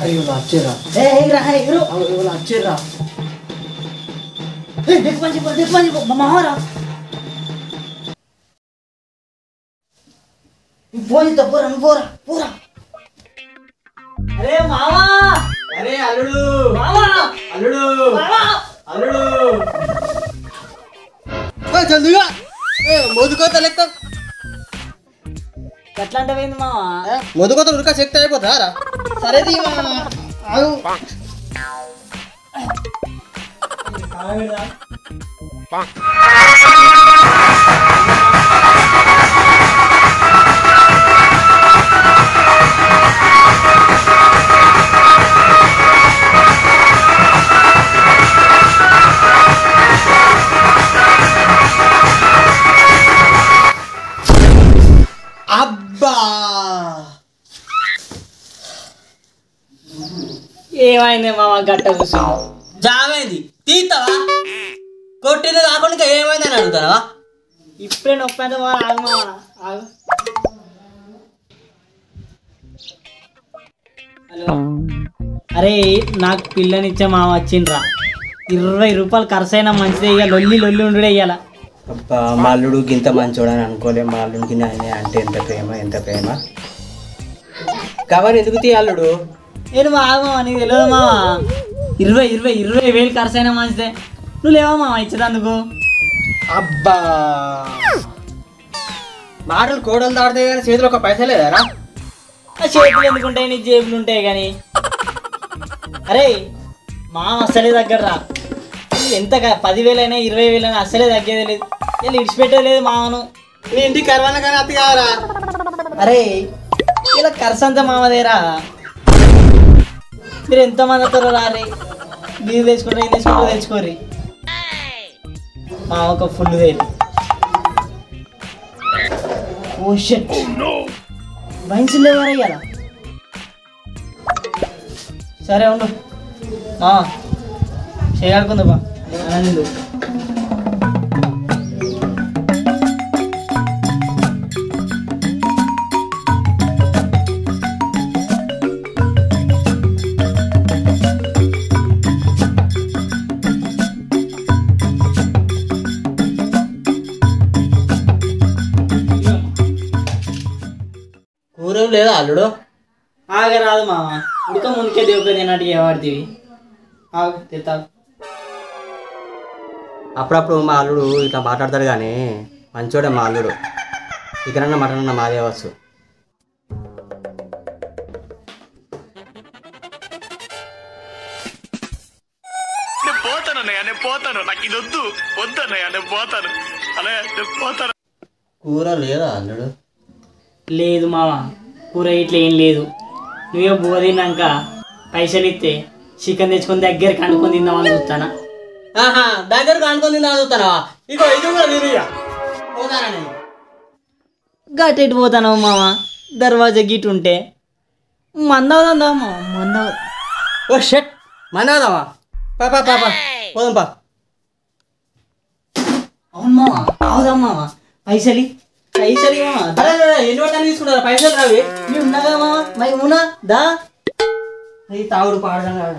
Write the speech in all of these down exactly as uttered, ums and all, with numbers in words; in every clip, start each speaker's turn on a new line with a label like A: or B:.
A: అయ్యో వచ్చేరా ఏ ఎగిరా ఎగిరు అయ్యో వచ్చేరా ఏ దేख పంచి దేख పంచి మామరా పోయి తో పోరా పోరా పోరా అరే మామా
B: అరే అల్లుడు
A: మామా
B: అల్లుడు
A: మామా
B: అల్లుడు ఓ జల్దిగా ఏ మోదుకోత లెక్క
A: ఎట్లా అంటవేంది మామా
B: మోదుకోత ఉడక చెక్తే అయిపోతారా సరే తీ మామా ఆగు
A: కావేరా
B: అబ్బా
A: ఏమైంది మామా గట్ట కూర్చున్నావు
B: జామైంది తీస్తావా కొట్టింది కాకుండా ఏమైందని అడుగుతావా
A: ఇప్పుడే నొప్పి అంటే మా ఆగు మామా ఆగు హలో అరే నాకు పిల్లనిచ్చే మామ వచ్చిండ్రా ఇరవై రూపాయలు ఖర్చు అయినా మంచిదే ఇక లొల్లి లొల్లి ఉండుడే ఇయ్యాల
B: అబ్బా మా అల్లుడు గింత మంచోడని అనుకోలే మా అల్లుడికి నాయనే అంటే ఎంత ప్రేమ ఎంత ప్రేమ కవర్ ఎందుకు తీ అల్లుడు
A: నేను మా ఆగు మామ నీకు తెలియదు మామ ఇరవై ఇరవై ఇరవై వేలు ఖర్చు అయినా మంచిదే నువ్వు లేవా మామ ఇచ్చేదందుకు
B: అబ్బా మాటలు కోడలు దాడితే కానీ చేతిలో ఒక పైసా లేదారా
A: ఆ చేతులు ఎందుకుంటాయి నీ జేబులు ఉంటాయి కానీ అరే మామ అస్సలే దగ్గర రా ఎంత పదివేలైనా ఇరవై వేలైనా అస్సలే తగ్గేది లేదు వీళ్ళు ఇడిచిపెట్టేది లేదు మామను
B: నీ ఇంటికి కరవాన కానీ అత్తి కావరా
A: అరే ఇలా ఖర్చు అంతా మామదేరా మీరు ఎంతమంది వస్తారో రారే మీరు తెచ్చుకుంటారు ఇది తెచ్చుకుంటారు తెచ్చుకోరి మా ఒక ఫుల్ వేలు ఓ షట్ వైన్స్ లేవారా ఇయ్యాల సరే ఉండు మా చేయగలుకుందా బా ఆనందు
B: కూరేం లేదా అల్లుడు
A: ఆగరాదు మామ ఉడక ముందుకే దేవుక తిన్నట్టు ఏవాడుతీవి ఆగు తెత్తా
B: అప్పుడప్పుడు మా అల్లుడు ఇట్లా మాట్లాడతాడు కానీ మంచోడే మా అల్లుడు ఇకనన్నా మటనన్నా మాదే వచ్చు
C: నేను పోతాను అన్నయ్య నేను పోతాను నాకు ఇది వద్దు వద్దు అన్నయ్య నేను పోతాను అన్నయ్య నేను పోతాను
B: కూర లేదా అల్లుడు
A: లేదు మామ కూర ఇట్లా ఏం లేదు నువ్వే బువ్వ తిన్నాక పైసలు ఇస్తే చికెన్ తెచ్చుకొని దగ్గరికి అనుకొని తిందామని చూస్తానా
B: ఆహా దగ్గరకు అనుకుంది నా చూస్తానవా ఇగో ఇది కూడా తిరిగా పోతానా నేను
A: గట్టెట్టు పోతాను మామ దర్వాజా గిట్ ఉంటే మందవుదా మామ మందవు
B: ఓ షట్ మనదామా పా పా పా పా పోదాం పా
A: అవును మామ అవుదాం మామ పైసలి పైసలి మామ
B: అరే ఎన్ని వడ్డాలు తీసుకుంటారా పైసలు రావి
A: నీ ఉన్నాగా మామ మై ఉన్నా దా
B: ఈ తాగుడు పాడడం కాదు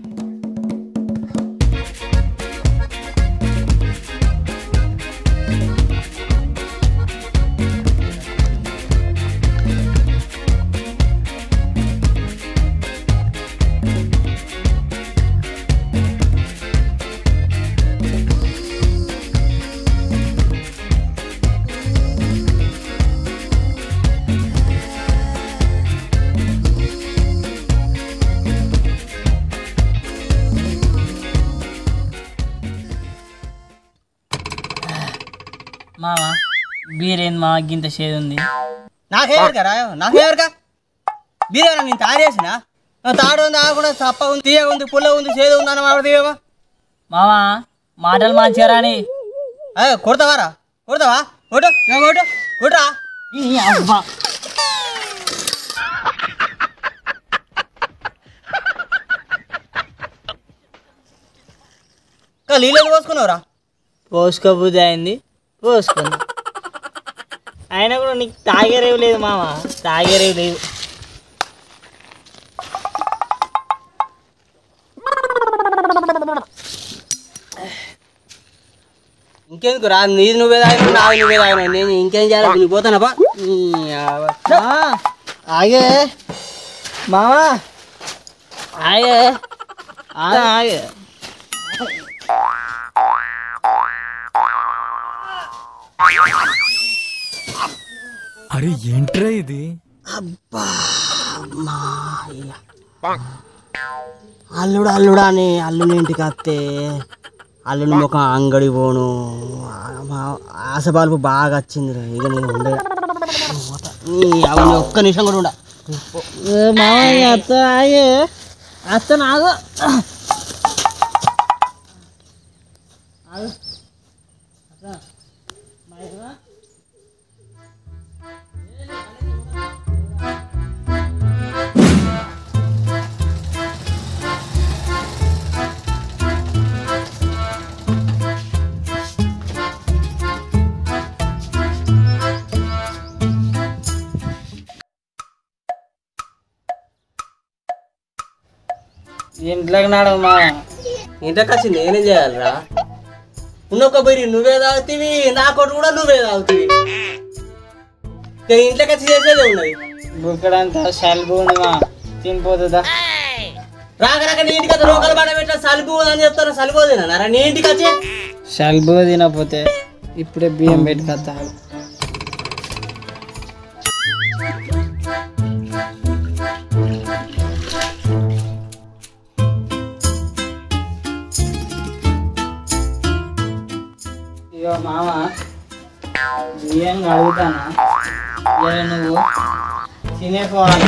A: మామ బీరేంది మామ గింత షేది ఉంది
B: నాకేవరికా రా నాకేవరికా బీరేనా నేను తయారు చేసిన తాడు ఉంది ఆకుండా చప్ప ఉంది తీయ ఉంది పుల్ల ఉంది చేదు ఉంది అన్న మాట తీయవా
A: మామ మాటలు మంచిగా రాని
B: అదే కొడతావారా కొడతావా కొట్టు కొట్టు కొట్టురా
A: అబ్బా
B: నీళ్ళు పోసుకున్నావురా
A: పోసుకోబుద్ధి అయింది పోసుకున్నా అయినా కూడా నీకు తాగేరేవి లేదు మామ తాగేరేవి లేదు
B: ఇంకెందుకు రా నీది నువ్వే తాగినా నాది నువ్వే తాగినా నేను ఇంకేం చేయాలి నువ్వు పోతానప్పా
A: ఆగే మావా ఆగే ఆగే
D: అరే ఏంట్రా ఇది?
B: అబ్బా అల్లుడు అల్లుడా అని అల్లుని ఇంటికి వస్తే అల్లుని ఒక అంగడి పోను ఆశపాలకు బాగా వచ్చింది రా ఇక నేను ఉండే అవన్నీ ఒక్క నిమిషం కూడా ఉండ
A: మామయ్య అత్త ఆగే అత్త నాగు ఇంట్లోకి నాడు మా
B: ఇంట్లోకి వచ్చి నేనేం చేయాలిరా ఉన్నొక్క బరి నువ్వే తాగుతీవి నా కొట్టు కూడా నువ్వే తాగుతీవి ఇక ఇంట్లోకి వచ్చి చేసేదే ఉన్నది
A: బుక్కడంతా సలుపు ఉంది మా తినిపోతుందా
B: రాక రాక నీ ఇంటికి వచ్చి రోకలు పడ పెట్టా సలుపు అని చెప్తాను సలుపు తిన్నారా నీ ఇంటికి వచ్చి
A: సలుపు తినపోతే ఇప్పుడే బియ్యం పెట్టుకొస్తాను ఇగో మామ బియ్యం అడుగుతానా ఇలా నువ్వు తినేపోవాలి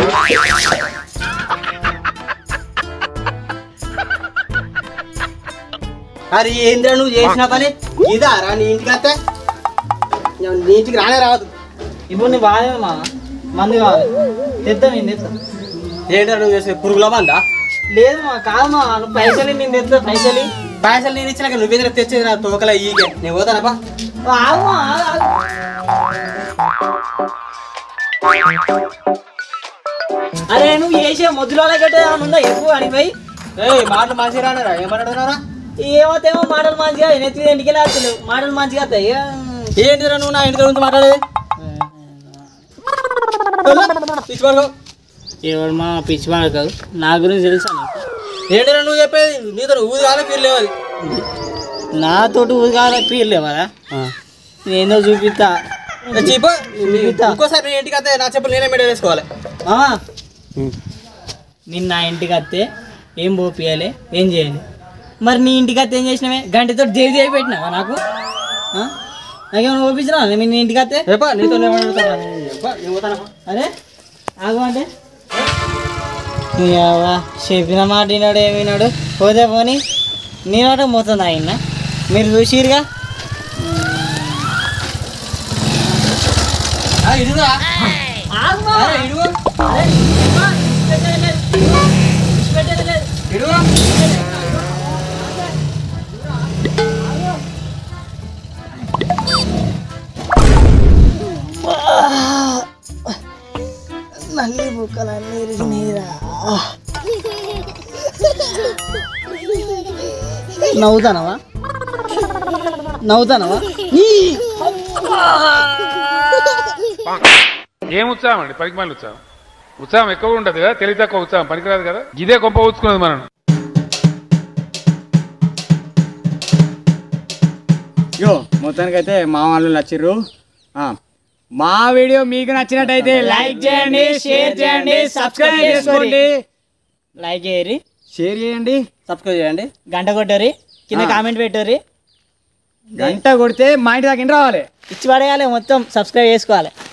B: అరే ఏంద్రా నువ్వు చేసిన పని ఇదా రా నీ ఇంటికి వస్తే నీ ఇంటికి రానే రావద్దు
A: ఇప్పుడు నీ బాగాలేదు మామ మందు కావాలి తెస్తా నేను తెస్తా
B: ఏంట్రా నువ్వు చేసే పురుగుల మందా
A: లేదు మా కాదు మా నువ్వు పైసలు నేను తెస్తా పైసలు
B: పైసలు నేను ఇచ్చినాక నువ్వు ఎదురు తెచ్చేది నా తోకల ఈగే నేను పోతానప్పా
A: ఆగు ఆగు, ఆగు. అరే నువ్వు చేసే ముద్దులో గట్టే ఉందా ఎక్కువ అడిగిపోయి
B: ఏ మాటలు మంచిగా రానరా ఏం మాట్లాడుతున్నారా
A: ఏమవుతాయేమో మాటలు మంచిగా నెత్తి ఇంటికి లేస్తలేవు మాటలు మంచిగా వస్తాయి
B: ఏంటిరా నువ్వు నా ఇంటి గురించి మాట్లాడేది
A: ఎవరు మా పిచ్చి మాట కాదు నా గురించి తెలుసా నీకు
B: ఏంటిరా నువ్వు చెప్పేది నీతో ఊది కాలే పీరు లేవాలి
A: నాతోటి ఊది కావాలి పీర్లేవరా నేనో చూపిస్తా
B: చీప ఇంకోసారి నీ ఇంటికి వస్తే నా చెప్పులు నేనే మెడ వేసుకోవాలి
A: మామా నిన్న నా ఇంటికి వస్తే ఏం పోపియాలి ఏం చేయాలి మరి నీ ఇంటికి వస్తే ఏం చేసినావే గంటతో దేవి దేవి పెట్టినావా నాకు నాకేమైనా ఓపించినా నేను నీ ఇంటికి వస్తే
B: నీతో
A: అరే ఆగు అంటే చెప్పిన మాట విన్నాడు ఏమి విన్నాడు పోతే పోని నేనట పోతుంది ఆయన మీరు చూసిరుగా
B: ఇడుగా ఇడుగా
A: నల్లి బుక్కలన్నీ ఇరిగినాయిరా నవ్వుతానవా నవ్వుతానవా
E: ఏం ఉత్సాహం అండి పనికి మళ్ళీ ఉత్సాహం ఉత్సాహం ఎక్కువ ఉంటుంది కదా తెలివి తక్కువ ఉత్సాహం పనికిరాదు కదా ఇదే గొప్ప ఊచుకున్నది మనం
F: యో మొత్తానికైతే మా వాళ్ళు నచ్చిర్రు మా వీడియో మీకు నచ్చినట్టయితే లైక్ చేయండి షేర్ చేయండి సబ్స్క్రైబ్ చేసుకోండి
A: లైక్ చేయరి
F: షేర్ చేయండి
B: సబ్స్క్రైబ్ చేయండి
A: గంట కొట్టరి కింద కామెంట్ పెట్టరి
F: గంట కొడితే మా ఇంటి దాకా రావాలి
A: ఇచ్చి పడేయాలి మొత్తం సబ్స్క్రైబ్ చేసుకోవాలి